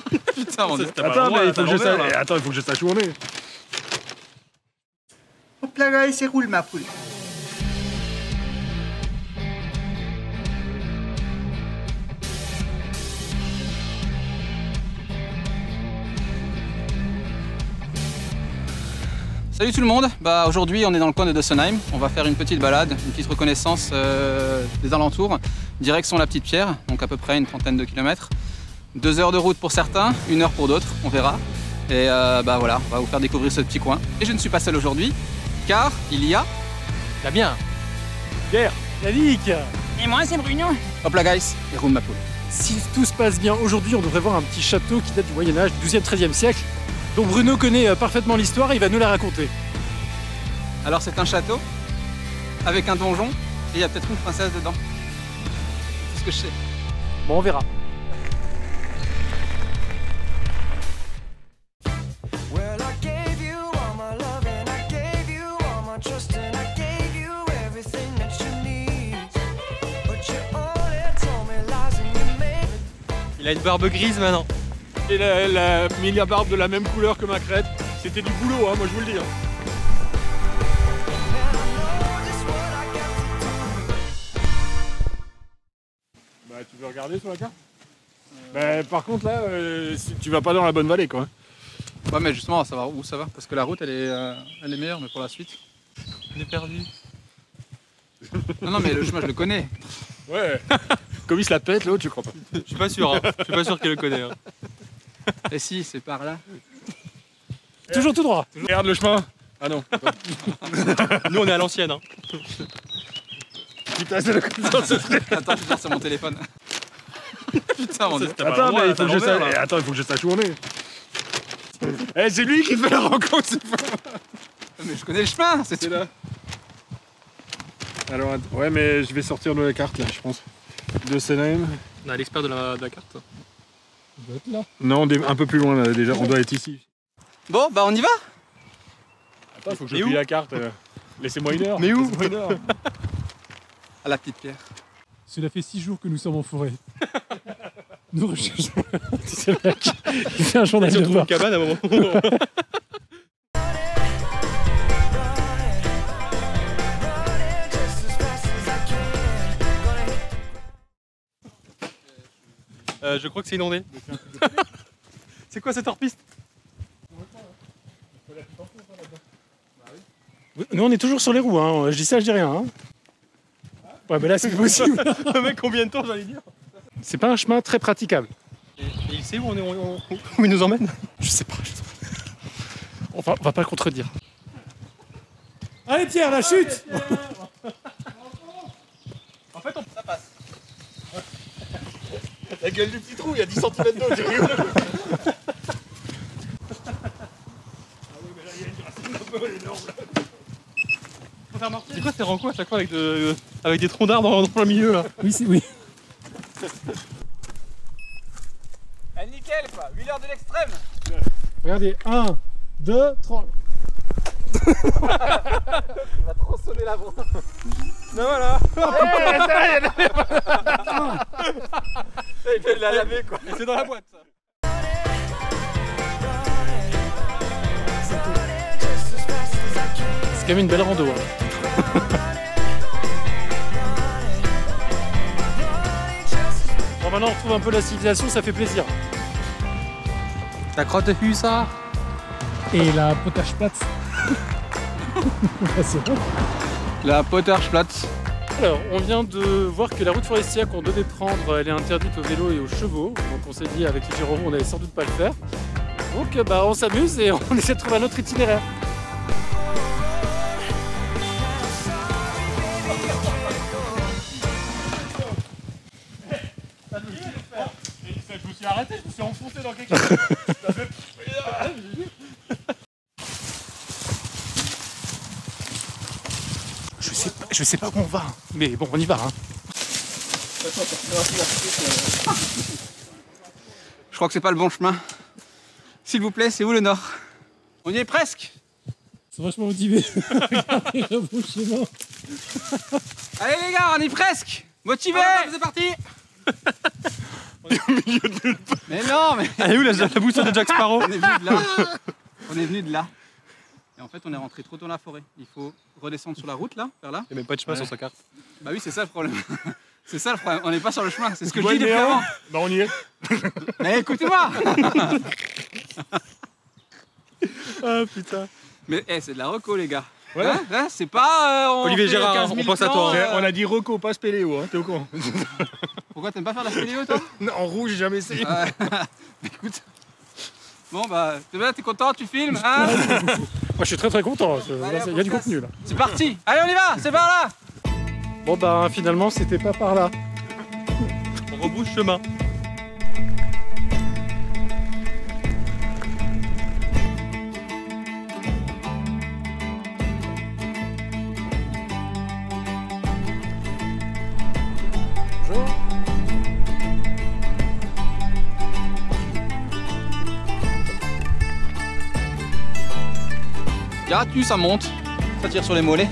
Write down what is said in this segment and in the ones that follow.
Putain, mon Dieu. Attends, mais il faut que je sache. Attends, il faut que je sache où on est. Hop là, guys, c'est roule ma poule. Salut tout le monde, aujourd'hui on est dans le coin de Dossenheim. On va faire une petite balade, une petite reconnaissance des alentours. Direction la Petite Pierre, donc à peu près une trentaine de kilomètres. 2 heures de route pour certains, 1 heure pour d'autres, on verra. Et voilà, on va vous faire découvrir ce petit coin. Et je ne suis pas seul aujourd'hui, car il y a... Damien, Pierre, Yannick. Et moi c'est Bruno. Hop là guys, et roule ma poule. Si tout se passe bien, aujourd'hui on devrait voir un petit château qui date du Moyen-Âge, du 12e, 13e siècle, dont Bruno connaît parfaitement l'histoire et il va nous la raconter. Alors c'est un château, avec un donjon, et il y a peut-être une princesse dedans. C'est ce que je sais. Bon, on verra. Il a une barbe grise maintenant. Et elle a mis la barbe de la même couleur que ma crête. C'était du boulot, hein, moi je vous le dis. Hein. Bah tu veux regarder sur la carte par contre là, tu vas pas dans la bonne vallée quoi. Ouais mais justement on va savoir où ça va, parce que la route elle est meilleure, mais pour la suite... On est perdu. Non mais le chemin je le connais. Ouais. Comme il se la pète l'autre, je crois pas. Je suis pas sûr, hein. Je suis pas sûr qu'elle le connaît. Hein. Et si, c'est par là. Toujours tout droit. Regarde le chemin. Ah non. Nous on est à l'ancienne. Hein. Putain, c'est le coup de Attends, je sur mon téléphone. Putain, mon Dieu. Attends, mais il faut que je sache. Attends, il faut que je sache où on est. Eh, c'est lui qui fait la rencontre, c'est pas moi. Mais je connais le chemin, c'est là. Alors, ouais, mais je vais sortir de la carte là, je pense. Dossenheim. On a l'expert de la carte. On doit être là. Non, on est un peu plus loin là déjà, on doit être ici. Bon, bah on y va. Attends, il faut que je plie la carte. Laissez-moi 1 heure. Mais où? À la Petite Pierre. Cela fait 6 jours que nous sommes en forêt. Nous recherchons... C'est vrai qu'il fait un journal de une bord. cabane à un moment. Je crois que c'est inondé. C'est quoi cette hors-piste? Nous on est toujours sur les roues, hein. Je dis ça, je dis rien. Hein. Ouais, mais là c'est possible. Le mec, combien de temps j'allais dire? C'est pas un chemin très praticable. Et il sait où il nous emmène? Je sais pas. On va pas le contredire. Allez Pierre, la chute. En fait, ça passe. La gueule du petit trou, il y a 10 cm d'eau, j'ai rigolé. Ah oui, mais là, il y a une racine un peu énorme. C'est quoi ces rencontres à chaque fois avec des troncs d'arbres dans le milieu là? Oui, oui. Eh nickel quoi, 8 heures de l'extrême. Regardez, 1, 2, 3. Il va tronçonner la voie. Ben voilà. Il fait de la laver quoi. Et c'est dans la boîte ça. C'est quand même une belle rando. Hein. Bon, maintenant on retrouve un peu la civilisation, ça fait plaisir. La crotte de hussard. Et la Pottersplatz. La Pottersplatz. Alors, on vient de voir que la route forestière qu'on devait prendre, elle est interdite aux vélos et aux chevaux. Donc on s'est dit avec les Jérôme, on n'allait sans doute pas le faire. Donc on s'amuse et on essaie de trouver un autre itinéraire. Je me suis arrêté, je me suis enfoncé dans quelque chose. Je sais pas où on va, mais bon, on y va. Hein. Je crois que c'est pas le bon chemin. S'il vous plaît, c'est où le nord? On y est presque. C'est vachement motivé. Regardez le beau chemin. Allez les gars, on y est presque. Motivé, c'est parti. Mais non, mais Elle est où la boussole de Jack Sparrow? on est venu de là. On est venu de là. Et en fait, on est rentré trop tôt dans la forêt. Il faut redescendre sur la route, là, vers là. Il n'y a même pas de chemin sur sa carte. Bah oui, c'est ça le problème. C'est ça le problème. On n'est pas sur le chemin. C'est ce que je dis depuis avant. Bah on y est. Mais écoutez-moi. Ah putain. Mais c'est de la reco, les gars. Ouais. Hein, c'est pas. Olivier fait Gérard, 15 000 on pense à plans, toi, On a dit Rocco, pas Spéléo, hein, t'es au courant. Pourquoi t'aimes pas faire la spéléo, toi? En rouge, j'ai jamais essayé. Écoute. Bon, bah, t'es content, tu filmes, hein? Moi, je suis très content. Il y a du contenu là. C'est parti. Allez, on y va. C'est par là. Bon, bah, finalement, c'était pas par là. On rebrousse chemin. Bonjour. Regarde, ça monte. Ça tire sur les mollets.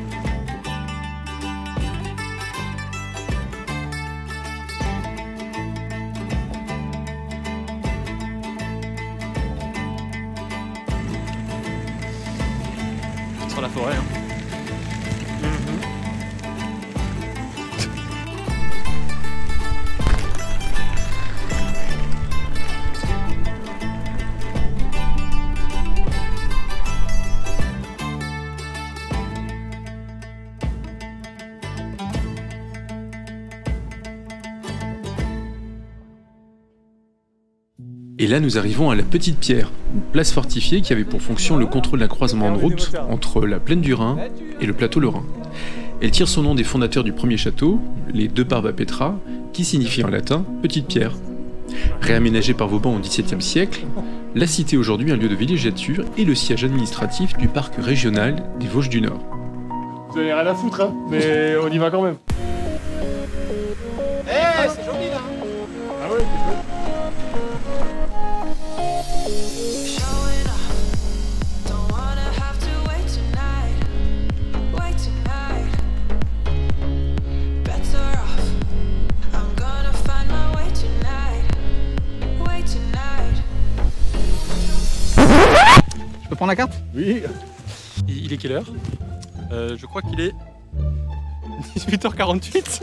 Sur la forêt. Hein. Et là, nous arrivons à la Petite Pierre, une place fortifiée qui avait pour fonction le contrôle d'un croisement de route entre la plaine du Rhin et le plateau lorrain. Elle tire son nom des fondateurs du premier château, les deux Barba Petra, qui signifie en latin « Petite Pierre ». Réaménagée par Vauban au XVIIe siècle, la cité est aujourd'hui un lieu de villégiature et le siège administratif du parc régional des Vosges du Nord. Vous avez rien à foutre, hein, mais on y va quand même. Eh, c'est joli, là. Ah ouais, c'est chouette. Showing up, don't wanna have to wait tonight, better off, I'm gonna find my way tonight. Je peux prendre la carte? Oui. Il est quelle heure? Je crois qu'il est 18h48.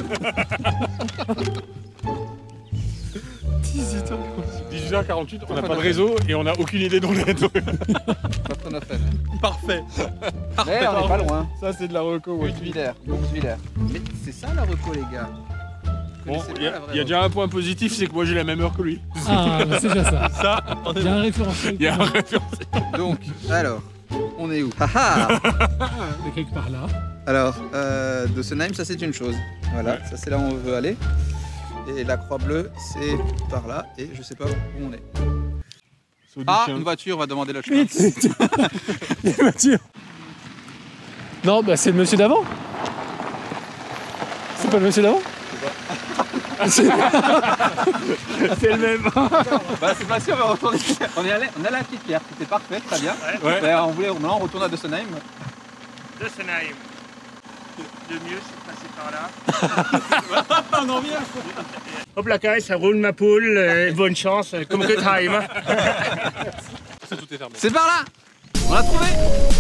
18h48, on n'a pas de réseau et on n'a aucune idée d'où on est. Parfait. Mais on n'est pas loin. Ça, c'est de la reco, ouais. Villers. Mais c'est ça la reco, les gars. Bon, il y a déjà un point positif, c'est que moi j'ai la même heure que lui. Ah, bah, c'est déjà ça. Ça, on est Il y a un référentiel. Il y a un référentiel. Donc, alors, on est où? Haha. De quelque part là. Alors, de Senheim, ça c'est une chose. Voilà, ça c'est là où on veut aller. Et la croix bleue, c'est par là. Et je sais pas où on est. Saut du Ah, chien. une voiture, on va demander le chemin. Les voitures. Non, bah c'est le monsieur d'avant. C'est pas le monsieur d'avant? C'est le même. Bah c'est pas sûr, on va retourner. On est allé à la petite pierre, c'était parfait, très bien. Ouais. Bah, maintenant on retourne à de Senheim. De Senheim. Le mieux, c'est de passer par là. On en vient. Hop la caille, ça roule ma poule. Bonne chance, comme que time. tout est fermé. C'est par là. On l'a trouvé.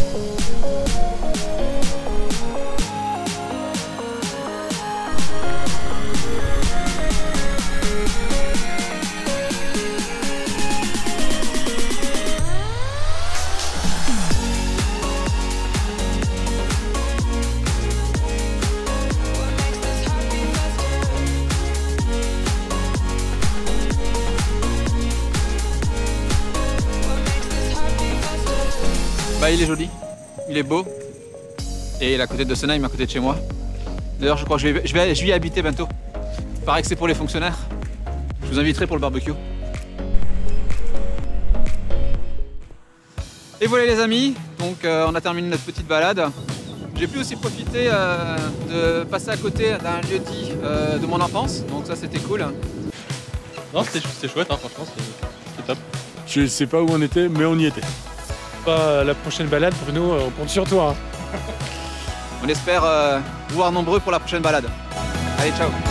Bah il est joli, il est beau, et il est à côté de Senheim, à côté de chez moi. D'ailleurs je crois que je vais y habiter bientôt. Il paraît que c'est pour les fonctionnaires. Je vous inviterai pour le barbecue. Et voilà les amis, donc on a terminé notre petite balade. J'ai pu aussi profiter de passer à côté d'un lieu-dit de mon enfance, donc ça c'était cool. Non, c'était chouette, hein, franchement, c'était top. Je sais pas où on était, mais on y était. Pas la prochaine balade, Bruno, on compte sur toi. On espère vous voir nombreux pour la prochaine balade. Allez, ciao.